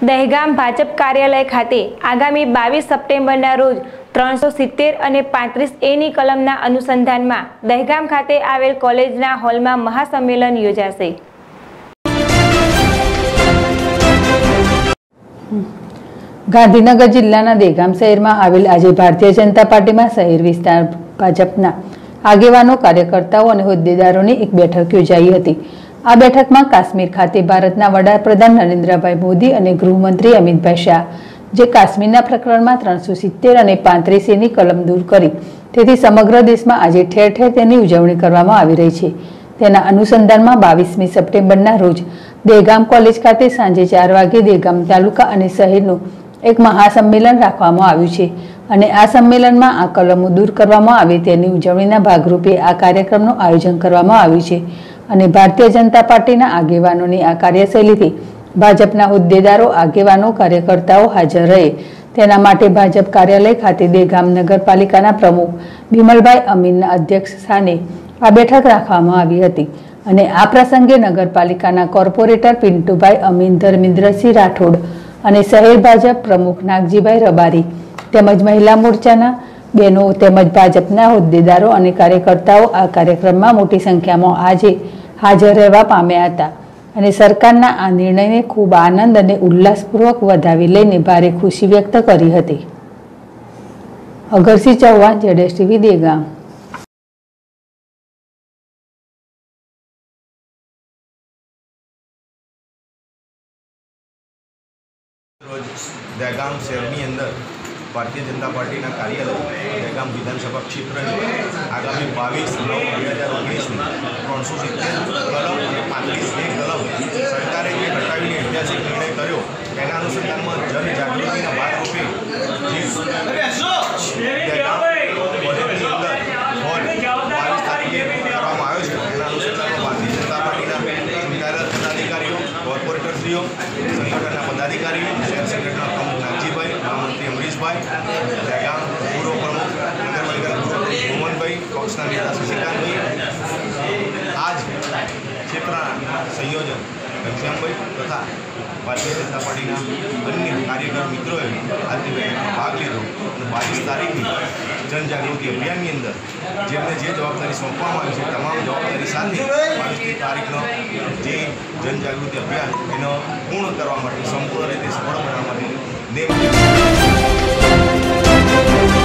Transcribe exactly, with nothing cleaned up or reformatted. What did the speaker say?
દહેગામ ભાજપ કાર્યાલય ખાતે આગામી બાવીસ સપ્ટેમ્બરના રોજ ત્રણસો સિત્તેર અને પાંત્રીસ એની કલમના અનુસંધાનમાં દહેગામ ખાતે આવેલ કોલેજના હોલમાં મહાસંમેલન યોજાશે। ગાંધીનગર જિલ્લાના દહેગામ શહેરમાં આવેલ આજે ભારતીય જનતા પાર્ટીમાં શહેર વિસ્તાર ભાજપના આગેવાનો, કાર્યકર્તાઓ અને હોદ્દેદારોની એક બેઠક યોજાઈ હતી। આ બેઠકમાં કાશ્મીર ખાતે ભારતના વડાપ્રધાન નરેન્દ્રભાઈ મોદી અને ગૃહમંત્રી અમિતભાઈ શાહ જે કાશ્મીરના પ્રકરણમાં ત્રણસો સિત્તેર અને પાંત્રીસ એની કલમ દૂર કરી તેથી સમગ્ર દેશમાં આજે ઠેર ઠેર તેની ઉજવણી કરવામાં આવી રહી છે। તેના અનુસંધાનમાં બાવીસમી સપ્ટેમ્બરના રોજ દહેગામ કોલેજ ખાતે સાંજે ચાર વાગે દહેગામ તાલુકા અને શહેરનું એક મહાસંમેલન રાખવામાં આવ્યું છે અને આ સંમેલનમાં આ કલમો દૂર કરવામાં આવે તેની ઉજવણીના ભાગરૂપે આ કાર્યક્રમનું આયોજન કરવામાં આવ્યું છે અને ભારતીય જનતા પાર્ટીના આગેવાનોની આ કાર્યશૈલીથી ભાજપના હોદ્દેદારો, આગેવાનો, કાર્યકર્તાઓ હાજર રહે તેના માટે ભાજપ કાર્યાલય ખાતે દહેગામ નગરપાલિકાના પ્રમુખ બિમલભાઈ અમીનના અધ્યક્ષ સ્થાને આ બેઠક રાખવામાં આવી હતી અને આ પ્રસંગે નગરપાલિકાના કોર્પોરેટર પિન્ટુભાઈ અમીન, ધર્મેન્દ્રસિંહ રાઠોડ અને શહેર ભાજપ પ્રમુખ નાગજીભાઈ રબારી તેમજ મહિલા મોરચાના બહેનો તેમજ ભાજપના હોદ્દેદારો અને કાર્યકર્તાઓ આ કાર્યક્રમમાં મોટી સંખ્યામાં આજે હાજર રહેવા પામ્યા હતા અને સરકારના આ નિર્ણયને ખૂબ આનંદ અને ઉલ્લાસપૂર્વક વધાવી લઈને ભારે ખુશી વ્યક્ત કરી હતી। અગરસિંહ ચૌહાણ, જેડેશ ટીવી, દહેગામ। દહેગામ શહેરની અંદર ભારતીય જનતા પાર્ટીના કાર્યાલય દહેગામ વિધાનસભા ક્ષેત્રની આગામી બાવીસ નવ બે હજાર ઓગણીસની ત્રણસો સિત્તેર કલમ અને પાંત્રીસ એ કલમ સરકારે જે હટાવીને ઐતિહાસિક નિર્ણય કર્યો એના અનુસંધાનમાં જનજાગૃતિના ભાગરૂપે દહેગામ કોલેજની અંદર હોલ બાવીસ તારીખે કરવામાં આવ્યો છે। એના અનુસંધાનમાં ભારતીય જનતા પાર્ટીના ચૂંટાયેલા પદાધિકારીઓ, કોર્પોરેટરશ્રીઓ, સંગઠનના પદાધિકારીઓ, શહેર સંગઠનના પ્રમુખ નાગજીભાઈ, મહામંત્રી અમરીશભાઈ, દહેગામ પૂર્વ પ્રમુખ નગરપાલિકાના પૂર્વ મોહનભાઈ, પક્ષના નેતા શશિકાંતભાઈ, આજ ક્ષેત્રના સંયોજક ઘનશ્યામભાઈ તથા ભારતીય જનતા પાર્ટીના અન્ય કાર્યકર મિત્રોએ આજની બેઠકમાં ભાગ લીધો અને બાવીસ તારીખની જનજાગૃતિ અભિયાનની અંદર જેમને જે જવાબદારી સોંપવામાં આવી છે તમામ જવાબદારી સાથે બાવીસમી તારીખનો જે જનજાગૃતિ અભિયાન એનો પૂર્ણ કરવા માટે, સંપૂર્ણ રીતે સફળ બનાવવા માટે નેમ